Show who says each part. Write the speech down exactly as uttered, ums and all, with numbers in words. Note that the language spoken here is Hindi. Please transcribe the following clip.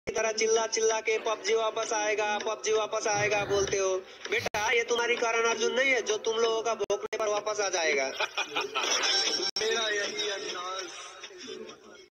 Speaker 1: की तरह चिल्ला चिल्ला के पबजी वापस आएगा पबजी वापस आएगा बोलते हो। बेटा ये तुम्हारी करण अर्जुन नहीं है जो तुम लोगों का भोंकने पर वापस आ जाएगा।
Speaker 2: मेरा यही अंदाज